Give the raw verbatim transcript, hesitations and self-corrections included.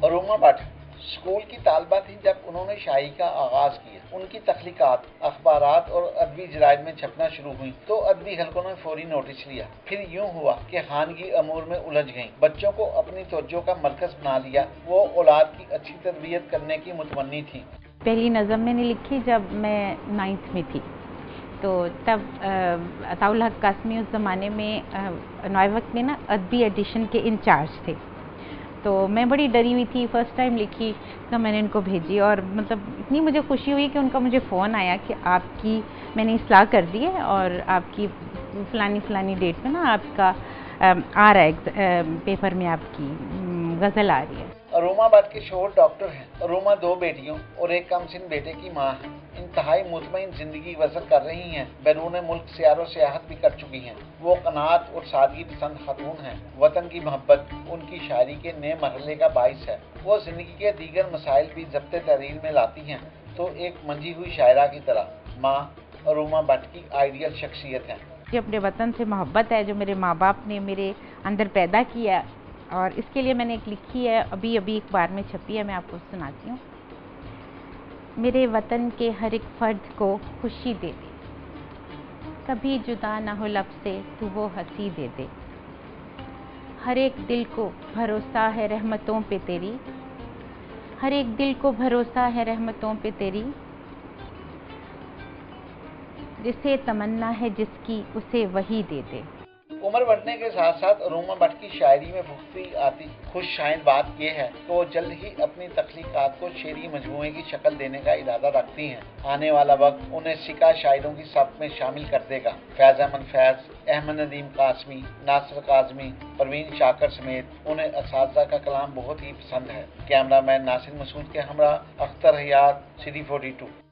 Aroma Bhatt school की तालबा थी जब उन्होंने शायरी का आगाज किया। उनकी तख्लीकात अखबारात और अदबी जराइद में छपना शुरू हुई तो अदबी हलकों ने फौरी नोटिस लिया। फिर यूं हुआ कि खानगी अमूर में उलझ गईं, बच्चों को अपनी तवज्जो का मरकज बना लिया। वो औलाद की अच्छी तरबियत करने की मुतमन्नी थी। पहली नज़म मैंने लिखी जब मैं नाइन्थ में थी, तो तब अताउल हक कासमी उस ज़माने में नए वक्त में ना अदबी एडिशन के इंचार्ज थे। तो मैं बड़ी डरी हुई थी, फ़र्स्ट टाइम लिखी तो मैंने इनको भेजी और मतलब इतनी मुझे खुशी हुई कि उनका मुझे फ़ोन आया कि आपकी मैंने इस्लाह कर दी है और आपकी फ़लानी फ़लानी डेट में ना आपका आ रहा है, पेपर में आपकी गज़ल आ रही है। अरोमा भट्ट के शोहर डॉक्टर हैं। अरोमा दो बेटियों और एक कमसिन बेटे की माँ हैं। इंतहाई मुतमईन जिंदगी बसर कर रही हैं। बैरून मुल्क सयारो सियाहत भी कर चुकी हैं। वो कनात और सादगी पसंद खातून हैं। वतन की मोहब्बत उनकी शायरी के नए मरहले का बाइस है। वो जिंदगी के दीगर मसाइल भी ज़ब्ते तहरीर में लाती हैं तो एक मंजी हुई शायरा की तरह। माँ अरोमा भट्ट की आइडियल शख्सियत हैं। जो अपने वतन से मोहब्बत है, जो मेरे माँ बाप ने मेरे अंदर पैदा किया, और इसके लिए मैंने एक लिखी है, अभी अभी अखबार में छपी है, मैं आपको सुनाती हूँ। मेरे वतन के हर एक फर्द को खुशी दे दे, कभी जुदा ना हो लब से तू वो हंसी दे दे। हर एक दिल को भरोसा है रहमतों पे तेरी, हर एक दिल को भरोसा है रहमतों पे तेरी। जिसे तमन्ना है जिसकी उसे वही दे दे। उम्र बढ़ने के साथ साथ अरोमा भट्ट की शायरी में फुख्ती आती। खुश शायद बात यह है कि वो जल्द ही अपनी तख्लीकात को शेरी मजमूए की शक्ल देने का इरादा रखती हैं। आने वाला वक्त उन्हें सिका शायरों की सब में शामिल कर देगा। फैज़ अहमद फैज़, अहमद नदीम कासमी, नासिर काज़मी, परवीन शाकर समेत उन्हें असातिज़ा का कलाम बहुत ही पसंद है। कैमरामैन नासिर मसूद के हमरा Akhtar Hayat, city forty to.